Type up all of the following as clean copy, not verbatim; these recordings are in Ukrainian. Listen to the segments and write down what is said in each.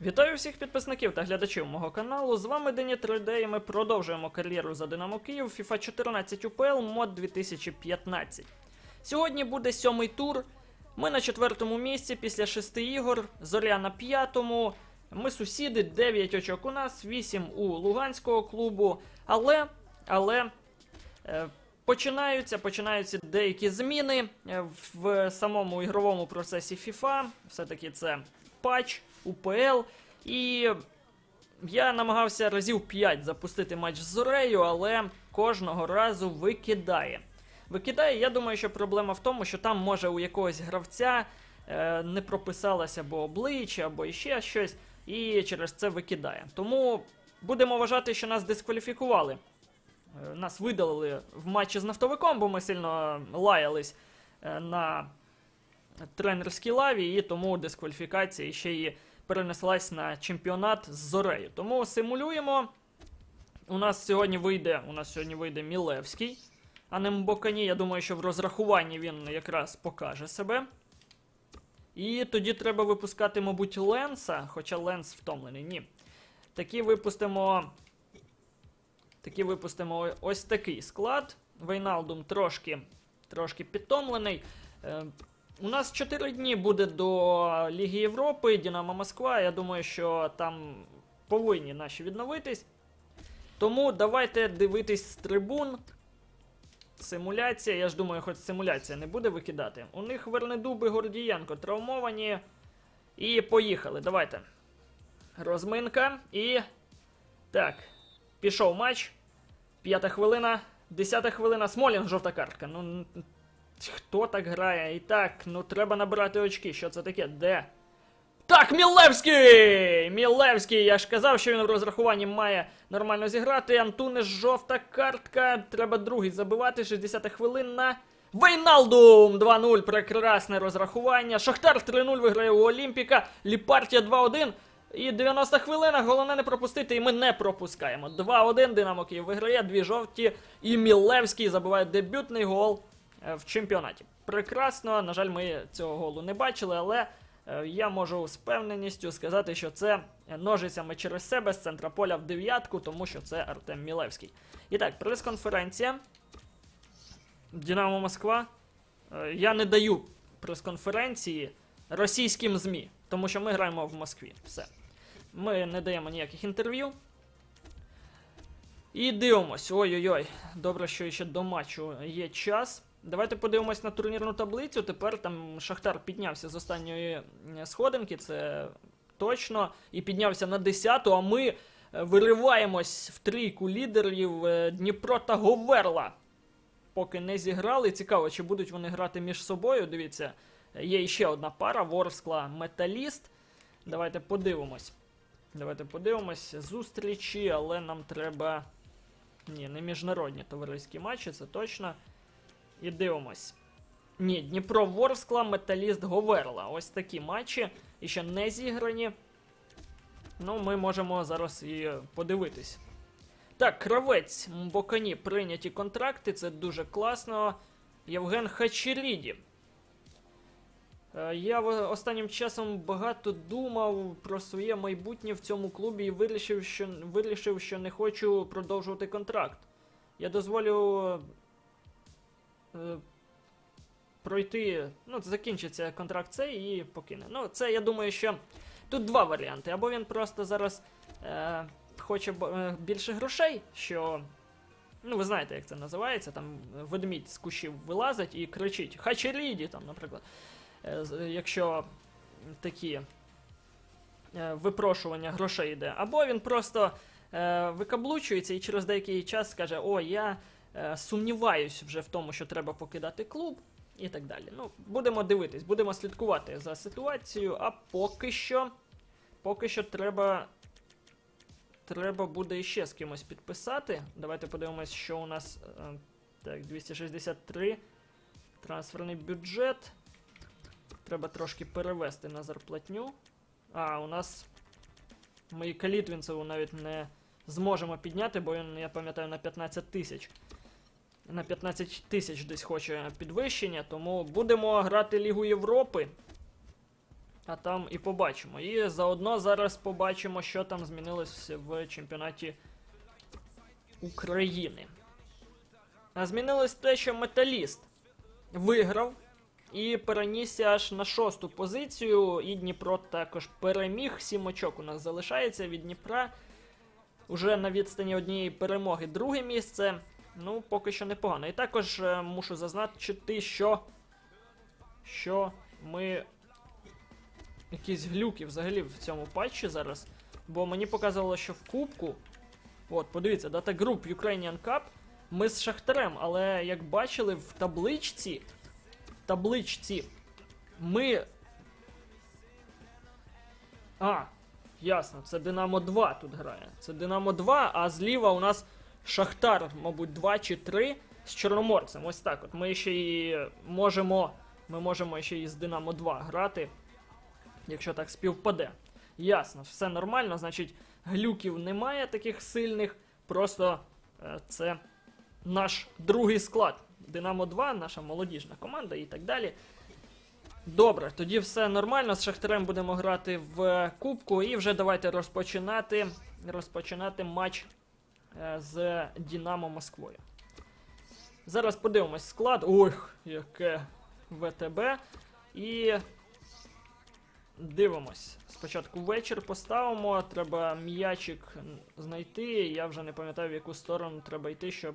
Вітаю всіх підписників та глядачів мого каналу, з вами Дені 3D і ми продовжуємо кар'єру за Динамо Київ FIFA 14 UPL мод 2015. Сьогодні буде 7-й тур, ми на 4-му місці після 6 ігор, Зоря на 5-му, ми сусіди, 9 очок у нас, 8 у Луганського клубу, але починаються деякі зміни в самому ігровому процесі FIFA, все-таки це патч, УПЛ, і я намагався разів 5 запустити матч з Зорею, але кожного разу викидає. Я думаю, що проблема в тому, що там може у якогось гравця не прописалося або обличчя, або іще щось, і через це викидає. Тому будемо вважати, що нас дискваліфікували. Нас видалили в матчі з Нафтовиком, бо ми сильно лаялись на тренерській лаві, і тому дискваліфікація ще й перенеслась на чемпіонат з Зорею. Тому симулюємо. У нас сьогодні вийде Мілевський, а не Мбокані. Я думаю, що в розрахуванні він якраз покаже себе. І тоді треба випускати, мабуть, Ленса, хоча Ленс втомлений. Ні. Такі випустимо ось такий склад. Вейналдум трошки підтомлений. У нас 4 дні буде до Ліги Європи, Динамо Москва. Я думаю, що там повинні наші відновитись. Тому давайте дивитись з трибун. Симуляція, я ж думаю, хоч симуляція не буде викидати. У них Вернедуб і Гордієнко травмовані. І поїхали, давайте. Розминка і... Так, пішов матч. 5-та хвилина, 10-та хвилина, Смолінг, жовта картка. Ну, хто так грає? І так, ну треба набирати очки. Що це таке? Де? Так, Мілевський! Мілевський, я ж казав, що він в розрахуванні має нормально зіграти. Антунеш, жовта картка. Треба другий забивати. 60-та хвилина. Вейналдум! 2-0. Прекрасне розрахування. Шахтар 3-0 виграє у Олімпіка. Ліпартія 2-1. І 90 хвилина, головне не пропустити, і ми не пропускаємо. 2-1, Динамо Київ виграє, 2 жовті, і Мілевський забиває дебютний гол в чемпіонаті. Прекрасно, на жаль, ми цього голу не бачили, але я можу з певненістю сказати, що це ножицями через себе з центра поля в 9-ку, тому що це Артем Мілевський. І так, прес-конференція. Динамо Москва. Я не даю прес-конференції російським ЗМІ, тому що ми граємо в Москві. Все. Ми не даємо ніяких інтерв'ю. І дивимось. Ой-ой-ой. Добре, що ще до матчу є час. Давайте подивимось на турнірну таблицю. Тепер там Шахтар піднявся з останньої сходинки, це точно. І піднявся на 10-ту, а ми вириваємось в трійку лідерів Дніпро та Говерла. Поки не зіграли. Цікаво, чи будуть вони грати між собою. Дивіться, є ще одна пара. Ворскла, Металіст. Давайте подивимось. Зустрічі, але нам треба... Ні, не міжнародні товариські матчі, це точно. І дивимось. Ні, Дніпро, Ворскла, Металіст, Говерла. Ось такі матчі. І ще не зіграні. Ну, ми можемо зараз і подивитись. Так, Кравець, Мбокані, прийняті контракти, це дуже класно. Євген Хачеріді. Я останнім часом багато думав про своє майбутнє в цьому клубі і вирішив, що не хочу продовжувати контракт. Я дозволю пройти, закінчиться контракт цей і покине. Ну, це, я думаю, що тут два варіанти. Або він просто зараз хоче більше грошей, що... Ну, ви знаєте, як це називається, там ведмідь з кущів вилазить і кричить «Хачеріді», там, наприклад. Якщо такі випрошування грошей йде. Або він просто викаблучується і через деякий час скаже: «О, я сумніваюсь вже в тому, що треба покидати клуб», і так далі. Ну, будемо дивитись, будемо слідкувати за ситуацією, а поки що треба буде іще з кимось підписати. Давайте подивимось, що у нас. Так, 263. Трансферний бюджет. Треба трошки перевести на зарплатню. А, у нас ми Калітвінцеву навіть не зможемо підняти, бо він, я пам'ятаю, на 15 тисяч. На 15 тисяч десь хоче підвищення, тому будемо грати Лігу Європи. А там і побачимо. І заодно зараз побачимо, що там змінилось в чемпіонаті України. А змінилось те, що Металіст виграв і перенісся аж на 6-ту позицію. І Дніпро також переміг. 7 очок у нас залишається від Дніпра. Уже на відстані однієї перемоги друге місце. Ну, поки що непогано. І також мушу зазначити, що ми... Якісь глюки взагалі в цьому патчі зараз. Бо мені показувало, що в кубку... От, подивіться, Data Group Ukrainian Cup ми з Шахтарем, але як бачили в табличці ми... Ясно, це Динамо 2 тут грає. Це Динамо 2, а зліва у нас Шахтар, мабуть, 2 чи 3 з Чорноморцем. Ось так от. Ми ще і можемо ще і з Динамо 2 грати, якщо так співпаде. Ясно, все нормально, значить глюків немає таких сильних, просто це наш другий склад. Динамо 2, наша молодіжна команда і так далі. Добре, тоді все нормально, з Шахтарем будемо грати в кубку і вже давайте розпочинати матч з Динамо Москвою. Зараз подивимось склад. Ох, яке ВТБ. І дивимось. Спочатку вечір поставимо, треба м'ячик знайти. Я вже не пам'ятаю, в яку сторону треба йти, щоб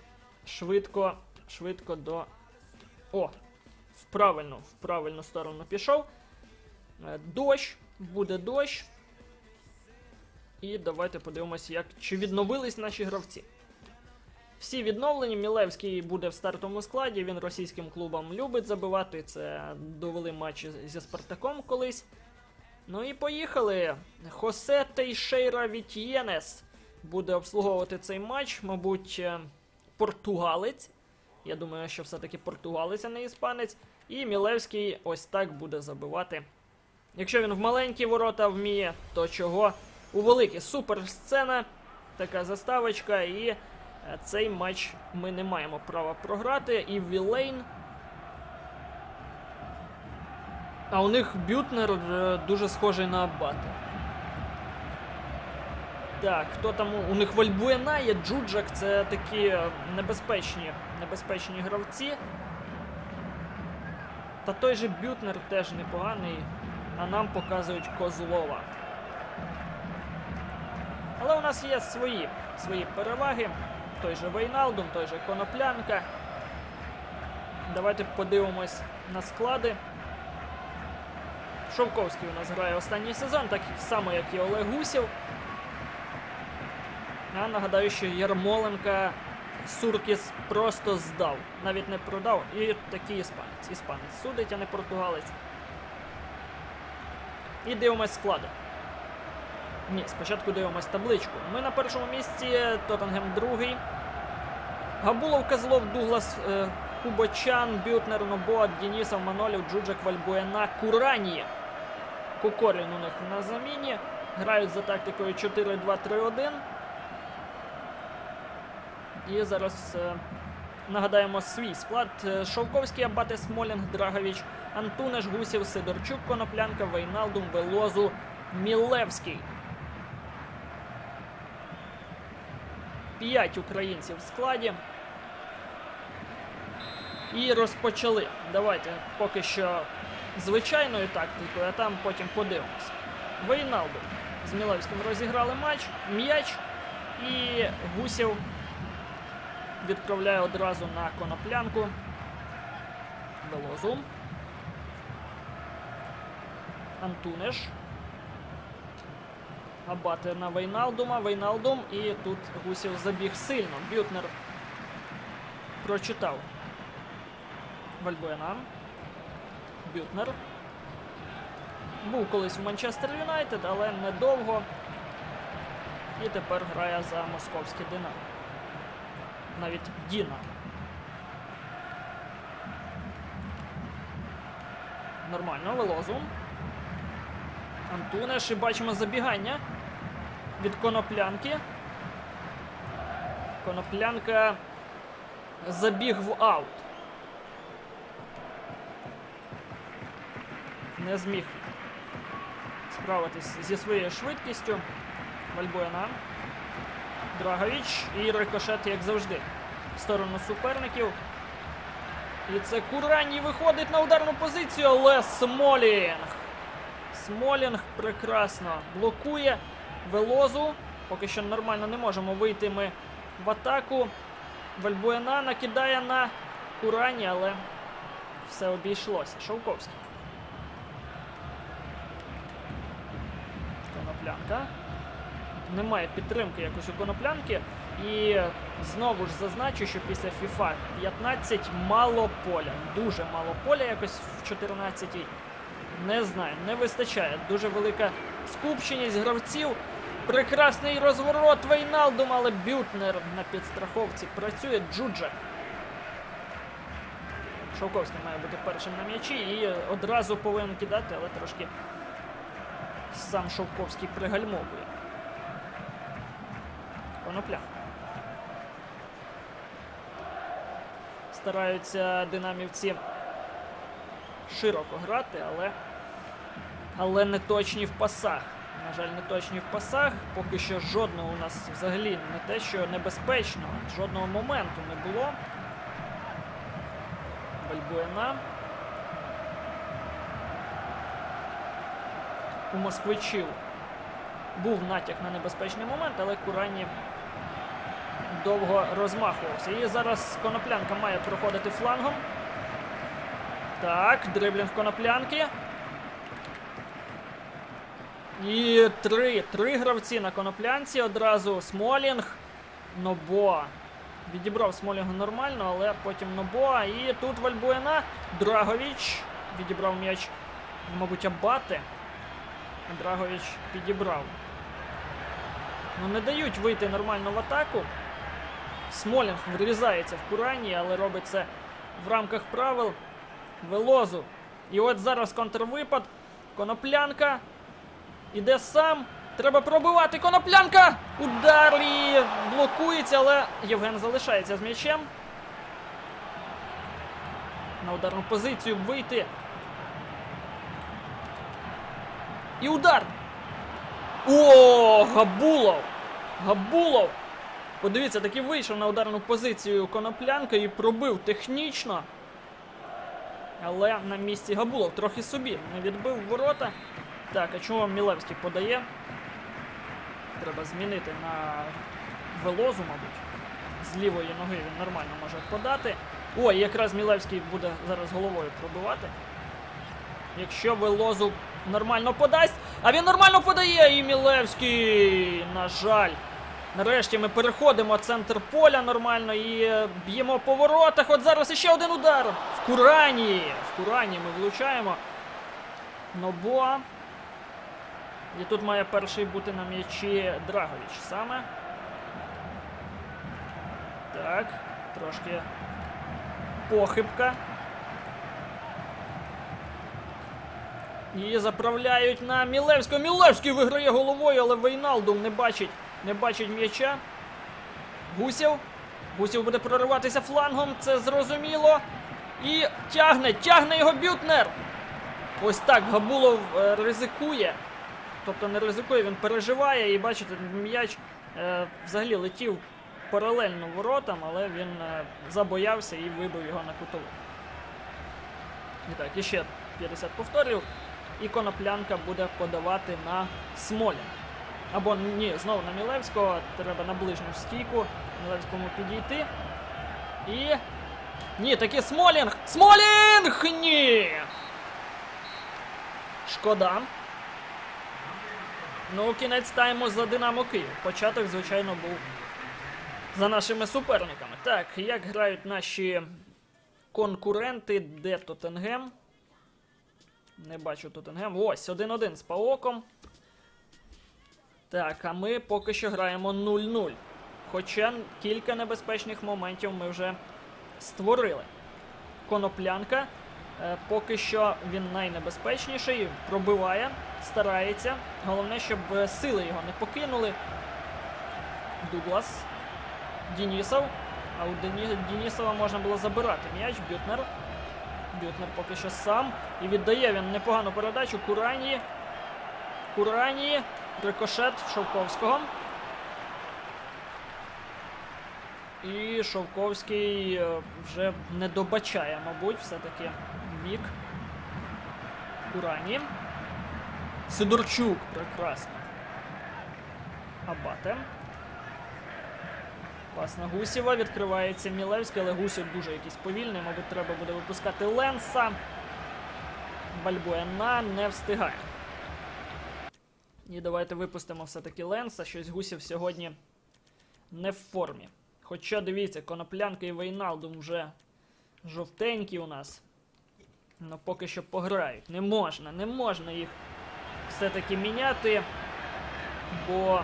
швидко до... О! В правильну сторону пішов. Дощ, буде дощ. І давайте подивимося, чи відновились наші гравці. Всі відновлені, Мілевський буде в стартовому складі, він російським клубам любить забивати, це довели матчі зі Спартаком колись. Ну і поїхали. Хосе Тейшейра Вітьєнес буде обслуговувати цей матч, мабуть, португалець. Я думаю, що все-таки португалець, а не іспанець. І Мілевський ось так буде забивати. Якщо він в маленькі ворота вміє, то чого у великі. Супер сцена, така заставочка, і цей матч ми не маємо права програти. І Вілейн. А у них Бютнер дуже схожий на Аббата. Так, хто там? У них Вальбуена є, Джуджак, це такі небезпечні гравці. Та той же Бютнер теж непоганий, а нам показують Козлова. Але у нас є свої переваги. Той же Вейналдум, той же Коноплянка. Давайте подивимось на склади. Шовковський у нас грає останній сезон, так само, як і Олег Гусєв. А нагадаю, що Ярмоленка Суркіс просто здав. Навіть не продав. І такий іспанець. Іспанець судить, а не португалець. І дивимось склади. Ні, спочатку дивимось табличку. Ми на першому місці, Тоттенгем другий. Габулов, Козлов, Дуглас, Хубочан, Бютнер, Нобоат, Денісов, Манолів, Джуджак, Вальбуена, Курані. Кокорін у них на заміні. Грають за тактикою 4-2-3-1. І зараз нагадаємо свій склад. Шовковський, Абате, Смолінг, Драгович, Антунеш, Гусєв, Сидорчук, Коноплянка, Вейналдум, Велозу, Мілевський. 5 українців в складі. І розпочали. Давайте поки що звичайною тактикою, а там потім подивимось. Вейналдум з Мілевським розіграли м'яч. І Гусєв відправляє одразу на Коноплянку. Велозу. Антунеш. Абате на Вейналдума. Вейналдум. І тут Гусєв забіг сильно. Бютнер прочитав Вальбуена. Бютнер. Був колись в Манчестер Юнайтед, але недовго. І тепер грає за московське Динамо. Навіть Діна. Нормально, Велозу. Антунеш, і бачимо забігання від Коноплянки. Коноплянка забіг в аут. Не зміг справитись зі своєю швидкістю. Вальбуена. Драгович. І рикошет, як завжди, в сторону суперників. І це Кураній виходить на ударну позицію, але Смолінг. Смолінг прекрасно блокує Велозу. Поки що нормально не можемо вийти ми в атаку. Вальбуена накидає на Курані, але все обійшлося. Шовковський. Коноплянка. Немає підтримки якось у Коноплянки. І знову ж зазначу, що після FIFA 15 мало поля. Дуже мало поля якось в 14-й. Не знаю, не вистачає. Дуже велика скупченість гравців. Прекрасний розворот Вейналдум, але Бютнер на підстраховці працює. Джуджак. Шовковський має бути першим на м'ячі і одразу повинен кидати, але трошки сам Шовковський пригальмовує. Конопля. Стараються динамівці широко грати, але не точні в пасах. На жаль, не точні в пасах. Поки що жодного у нас взагалі не те, що небезпечного. Жодного моменту не було. Вальбуена. У москвичів був натяк на небезпечний момент, але Курані довго розмахувався. І зараз Коноплянка має проходити флангом. Так, дриблінг Коноплянки. І три гравці на Коноплянці. Одразу Смолінг. Нобоа. Відібрав Смолінга нормально, але потім Нобоа. І тут Вальбуена. Драгович. Відібрав м'яч, мабуть, Абате. Драгович підібрав. Ну, не дають вийти нормально в атаку. Смолінг врізається в Курані, але робить це в рамках правил. Велозу. І от зараз контрвипад. Коноплянка. Іде сам. Треба пробивати. Коноплянка! Удар і блокується, але Євген залишається з м'ячем. На ударну позицію вийти. І удар! О, Габулов! Габулов! Подивіться, таки вийшов на ударну позицію Коноплянка і пробив технічно. Але на місці Габулов трохи собі не відбив ворота. Так, а чого Мілевський подає? Треба змінити на Велозу, мабуть. З лівої ноги він нормально може подати. Ой, якраз Мілевський буде зараз головою пробивати. Якщо Велозу нормально подасть. А він нормально подає! І Мілевський, на жаль. Нарешті ми переходимо центр поля нормально і б'ємо по воротах. От зараз іще один удар. В Курані. В Курані ми влучаємо. Нобоа. І тут має перший бути на м'ячі Драгович саме. Так, трошки похибка. І заправляють на Мілевського. Мілевський виграє головою, але Вейналдум не бачить м'яча. Гусєв. Гусєв буде прориватися флангом, це зрозуміло. І тягне його Бютнер. Ось так Габулов ризикує. Тобто не ризикує, він переживає. І бачите, м'яч взагалі летів паралельно воротам, але він забоявся і вибив його на кутову. І так, іще 50 повторів. І Коноплянка буде подавати на Смолінга. Або ні, знову на Мілевського. Треба на ближню стійку Мілевському підійти. І... Ні, таки Смолінг! Смолінг! Ні! Шкода. Ну, кінець тайму за Динамо Київ. Початок, звичайно, був за нашими суперниками. Так, як грають наші конкуренти? Де Тоттенгем? Не бачу Тоттенгем. Ось, 1-1 з ПАОКом. Так, а ми поки що граємо 0-0. Хоча кілька небезпечних моментів ми вже створили. Коноплянка. Поки що він найнебезпечніший. Пробиває, старається. Головне, щоб сили його не покинули. Дуглас. Денісов. А у Денісова можна було забирати м'яч. Бютнер. Бютнер поки що сам. І віддає він непогану передачу Курані. Курані. Рикошет Шовковського. І Шовковський вже не добачає, мабуть, все-таки вік. Курані. Сидорчук. Прекрасно. Абате. Пас на Гусєва. Відкривається Мілевський, але Гусєв дуже якийсь повільний. Мабуть, треба буде випускати Ленса. Бальбуена не встигає. І давайте випустимо все-таки Ленса. Щось Гусєв сьогодні не в формі. Хоча, дивіться, Коноплянка і Вейналдум вже жовтенькі у нас. Ну, поки що пограють. Не можна їх все-таки міняти, бо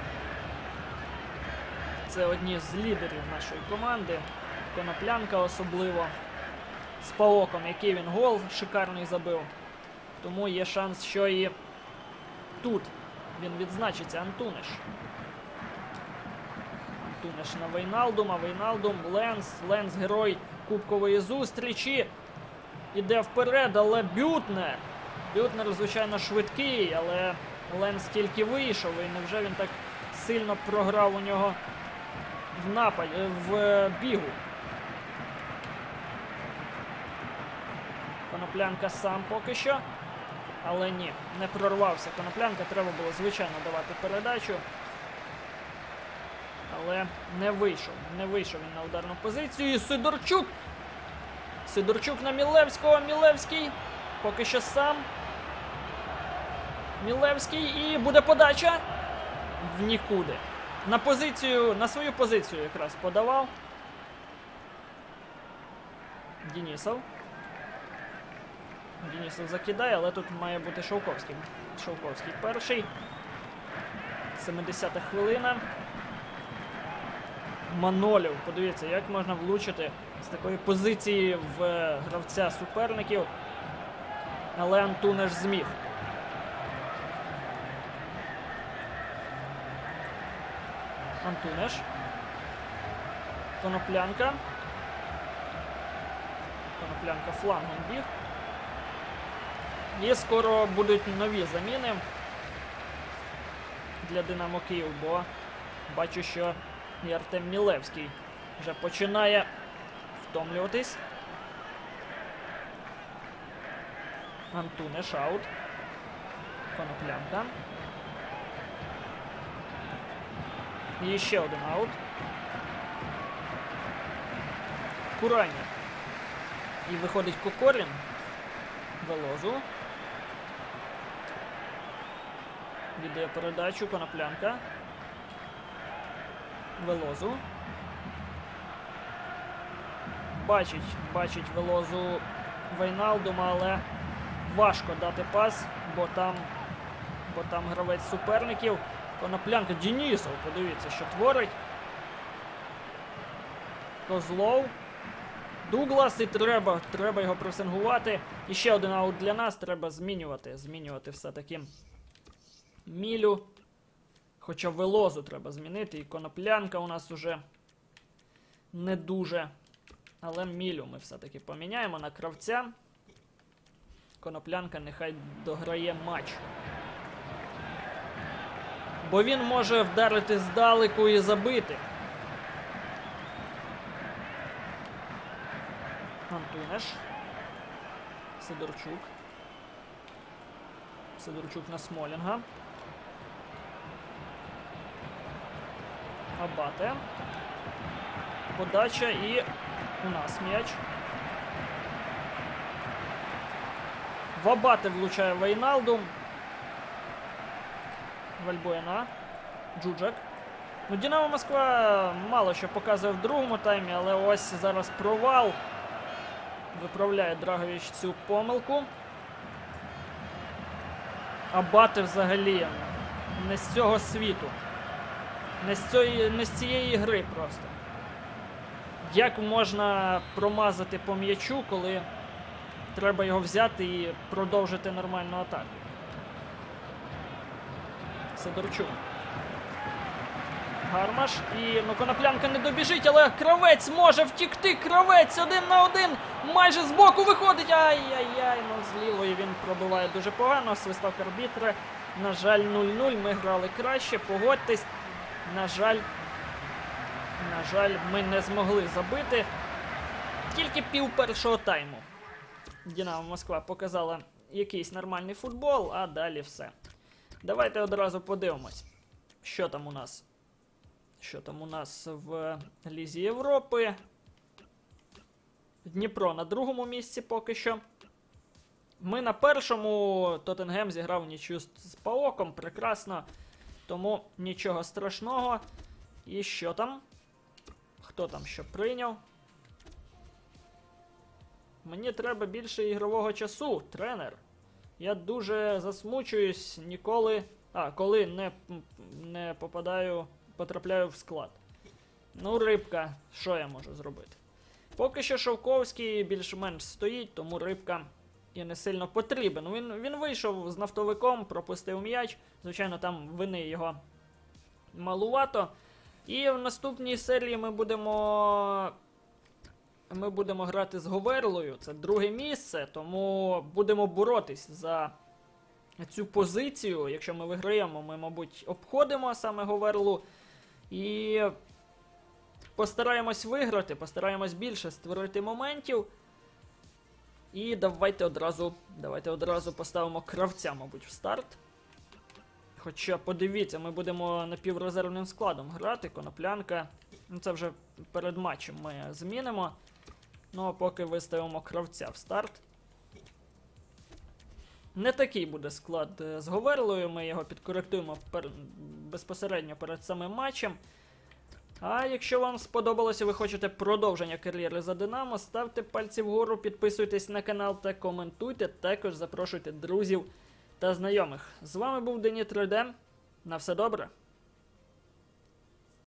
це одні з лідерів нашої команди. Коноплянка особливо. З Паоком, який він гол шикарний забив. Тому є шанс, що і тут він відзначиться. Антуниш. Антуниш на Вейналдума. Вейналдум, Ленс. Ленс герой кубкової зустрічі. Іде вперед, але Бютнер. Бютнер, звичайно, швидкий, але Ленс тільки вийшов. І невже він так сильно програв у нього в нападі, в бігу? Коноплянка сам поки що. Але ні, не прорвався Коноплянка. Треба було, звичайно, давати передачу. Але не вийшов. Не вийшов він на ударну позицію. І Сидорчук! Сидорчук на Мілевського. Мілевський поки що сам. Мілевський. І буде подача. В нікуди. На свою позицію якраз подавав. Денисов. Денисов закидає, але тут має бути Шовковський. Шовковський перший. 70-та хвилина. Манолів. Подивіться, як можна влучити з такої позиції в гравця суперників. Але Антунеш зміг. Антунеш. Коноплянка. Коноплянка флангом біг. І скоро будуть нові заміни для Динамо Київ, бо бачу, що і Артем Мілевський вже починає втомлюватись. Антунеш аут. Коноплянка. І ще один аут. Курані. І виходить Кокорін. Велозу. Віддає передачу. Коноплянка. Велозу. Бачить Велозу Вейналдума, але важко дати пас, бо там гравець суперників. Коноплянка. Денисов, подивіться, що творить. Козлов. Дуглас, і треба його пресингувати. І ще один аут для нас. Треба змінювати все-таки Мілю. Хоча Велозу треба змінити. І Коноплянка у нас уже не дуже. Але Мілю ми все-таки поміняємо на кравця. Коноплянка нехай дограє матч. Бо він може вдарити здалеку і забити. Антунеш. Сидорчук. Сидорчук на Смолінга. Абате. Подача і у нас м'яч. В Абате влучає Вейналдум. Бальбуена. Джуджак. Ну, Динамо Москва мало що показує в другому таймі, але ось зараз провал. Виправляє Драгович цю помилку. Абате взагалі не з цього світу. Не з цієї гри просто. Як можна промазати по м'ячу, коли треба його взяти і продовжити нормальну атаку? Сидорчук. Гармаш. І Коноплянка не добіжить, але Кравець може втікти. Кравець 1 на 1. Майже збоку виходить. Ай-яй-яй, з лівої він пробиває дуже погано. Свисток арбітра. На жаль, 0-0. Ми грали краще, погодьтесь. На жаль, ми не змогли забити. Тільки пів першого тайму. Динамо Москва показала якийсь нормальний футбол, а далі все. Давайте одразу подивимось, що там у нас. Що там у нас в Лізі Європи. Дніпро на другому місці поки що. Ми на першому. Тоттенгем зіграв нічию з ПАОКом. Прекрасно. Тому нічого страшного. І що там? Хто там що прийняв? Мені треба більше ігрового часу, тренер. Я дуже засмучуюсь ніколи... коли не потрапляю в склад. Рибка, що я можу зробити? Поки що Шовковський більш-менш стоїть, тому Рибка і не сильно потрібен. Він вийшов з нафтовиком, пропустив м'яч. Звичайно, там вини його малувато. І в наступній серії ми будемо грати з Говерлою. Це друге місце, тому будемо боротись за цю позицію. Якщо ми виграємо, ми, мабуть, обходимо саме Говерлу. І постараємось виграти, постараємось більше створити моментів. І давайте одразу поставимо Кравця, мабуть, в старт. Хоча, подивіться, ми будемо напіврезервним складом грати. Коноплянка. Це вже перед матчем ми змінимо. А поки виставимо Кравця в старт. Не такий буде склад з Говерлою, ми його підкоректуємо безпосередньо перед самим матчем. А якщо вам сподобалося, ви хочете продовження кар'єри за Динамо, ставте пальці вгору, підписуйтесь на канал та коментуйте. Також запрошуйте друзів та знайомих. З вами був Дені 3D. На все добре.